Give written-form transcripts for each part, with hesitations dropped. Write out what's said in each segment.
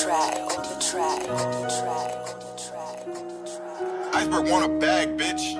Iceberg want a bag, bitch.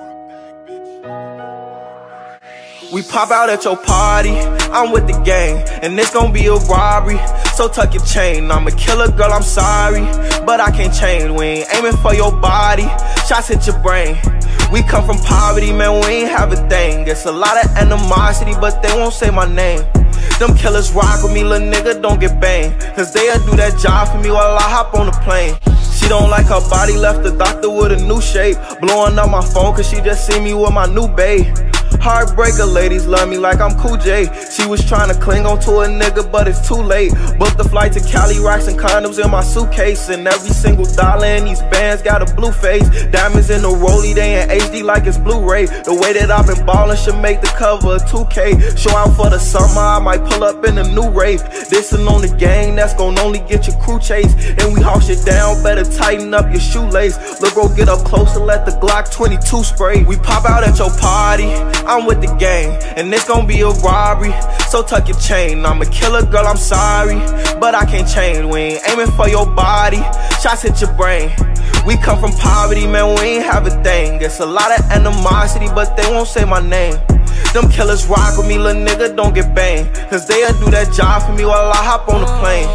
We pop out at your party, I'm with the gang, and it's gon' be a robbery. So tuck your chain, I'm a killer, girl, I'm sorry, but I can't change. We ain't aiming for your body, shots hit your brain. We come from poverty, man, we ain't have a thing. It's a lot of animosity, but they won't say my name. Them killers rock with me, little nigga, don't get banged, cause they'll do that job for me while I hop on the plane. She don't like her body, left the doctor with a new shape. Blowing up my phone cause she just see me with my new babe. Heartbreaker, ladies love me like I'm Cool J. She was trying to cling on to a nigga, but it's too late. Booked the flight to Cali, rocks and condoms in my suitcase, and every single dollar in these bands got a blue face. Diamonds in the rollie, they in HD like it's Blu-ray. The way that I've been ballin' should make the cover of 2K. Show out for the summer, I might pull up in a new Wraith. Dissin' on the gang, that's gon' only get your crew chased. And we haul shit down, better tighten up your shoelace. Look, bro, get up close and let the Glock 22 spray. We pop out at your party, I'm with the gang, and it's gon' be a robbery. So tuck your chain, I'm a killer, girl, I'm sorry, but I can't change. We ain't aiming for your body, shots hit your brain. We come from poverty, man, we ain't have a thing. It's a lot of animosity, but they won't say my name. Them killers rock with me, little nigga, don't get banged, cause they'll do that job for me while I hop on the plane.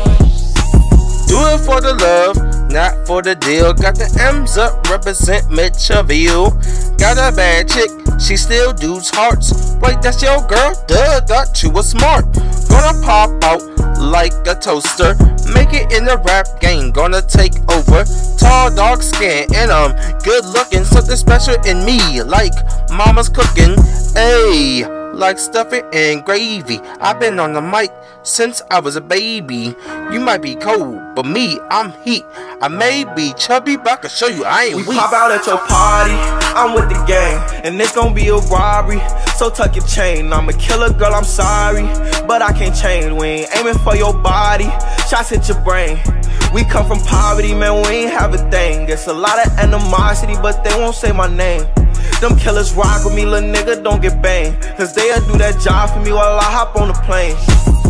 Do it for the love, not for the deal. Got the M's up, represent Mitchellville. Got a bad chick, she still dudes hearts. Wait, that's your girl? Duh, thought you was smart. Gonna pop out like a toaster. Make it in the rap game, gonna take over. Tall, dark skin, and I'm good looking. Something special in me, like mama's cooking. Ayy, like stuffing and gravy. I've been on the mic since I was a baby. You might be cold, but me, I'm heat. I may be chubby, but I can show you I ain't weak. We pop out at your party, I'm with the gang, and it's gon' be a robbery. So tuck your chain, I'm a killer, girl, I'm sorry, but I can't change. We ain't aiming for your body, shots hit your brain. We come from poverty, man, we ain't have a thing. It's a lot of animosity, but they won't say my name. Them killers rock with me, little nigga, don't get banged, cause they'll do that job for me while I hop on the plane.